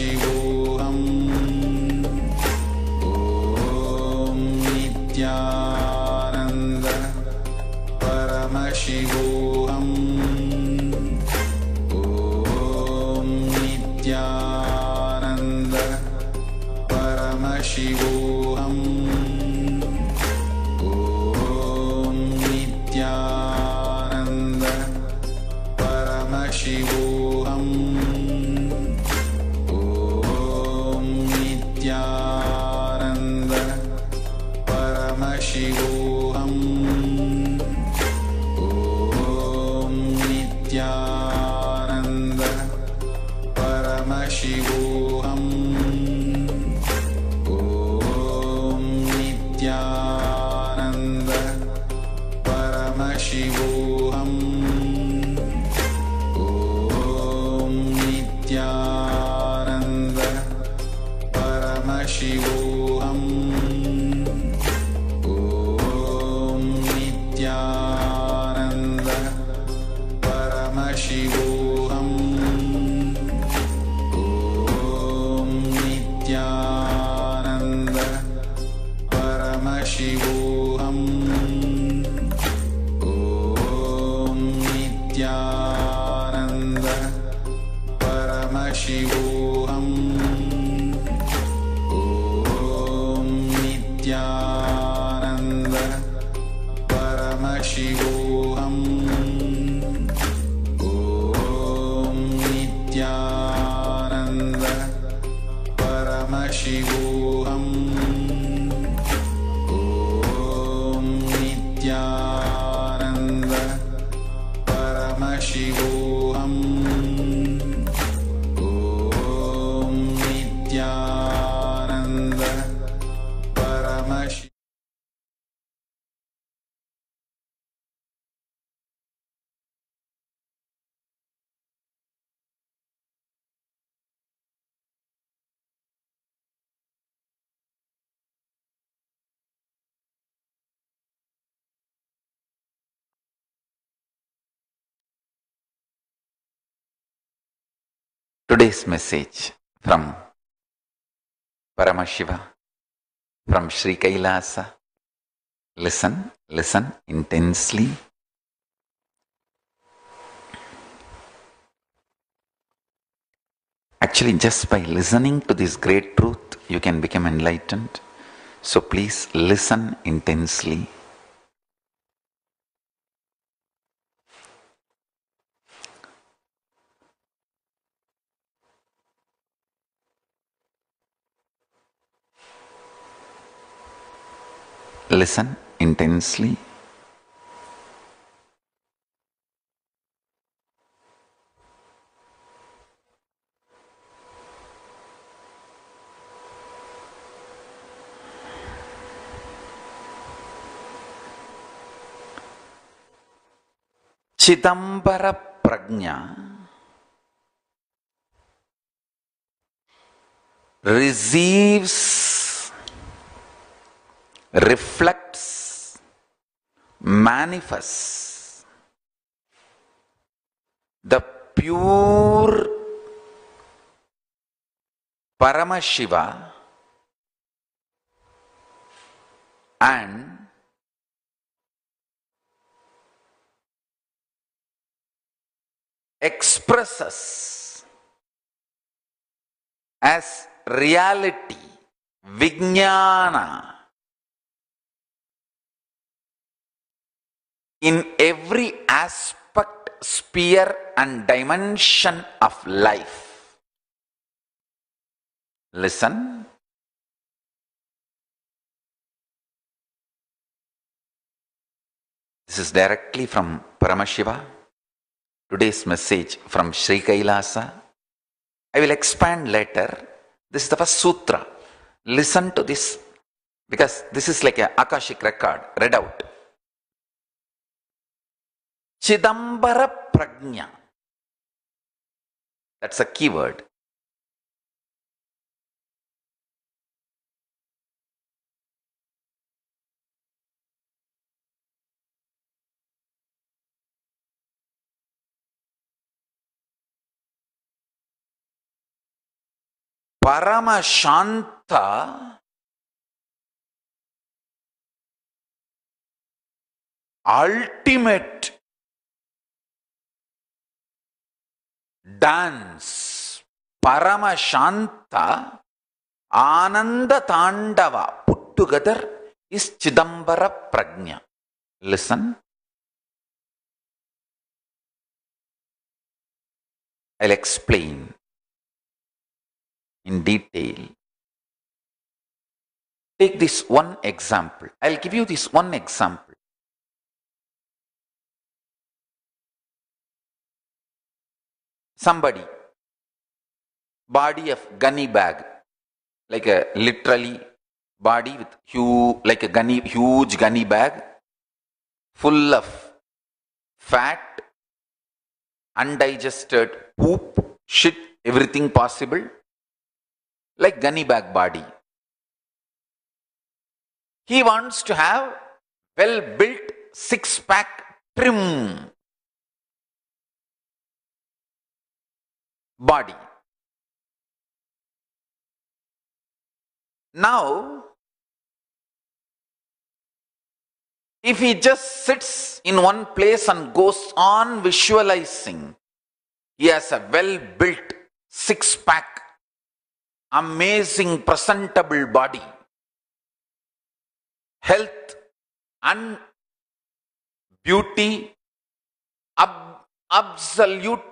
परमशिवोऽहम् ॐ नित्यानन्द परमशिवोऽहम् ॐ नित्यानन्द परमशिवोऽहम् ॐ नित्यानन्द परमशिवोऽहम् ॐ नित्यानन्द परमशिवोऽहम् ॐ नित्यानन्द परमशिवोऽहम् ॐ नित्यानन्द परमशिवोऽहम् ॐ नित्यानन्द परमशिवोऽहम् ॐ नित्यानन्द परमशिवोऽहम् ॐ नित्यानन्द परमशिवोऽहम् ॐ नित्यानन्द परमशिवोऽहम् ॐ नित्यानन्द परमशिवोऽहम् ॐ नित्यानन्द परमशिवोऽहम् ॐ नित्यानन्द परमशिवोऽहम् ॐ नित्यानन्द परमशिवोऽहम् Today's message from Paramashiva, from Sri Kailasa. Listen, listen intensely. Actually, just by listening to this great truth, you can become enlightened. So please listen intensely. Listen intensely. Chidambara Prajna receives, reflects, manifests the pure Paramashiva and expresses as reality, Vijnana, in every aspect, sphere and dimension of life. Listen. This is directly from Paramashiva. Today's message from Sri Kailasa. I will expand later. This is the first sutra. Listen to this because this is like an Akashic record read out. Chidambara Prajna. That's a keyword. Paramashanta, ultimate dance, Paramashanta, Ananda Tandava, put together is Chidambara Prajna. Listen. I'll explain in detail. Take this one example. I'll give you this one example. Somebody, body of gunny bag, like a literally body with like a huge gunny bag, full of fat, undigested poop, shit, everything possible, like gunny bag body. He wants to have well-built six-pack trim body. Now, if he just sits in one place and goes on visualizing, he has a well-built six-pack, amazing, presentable body, health and beauty, absolute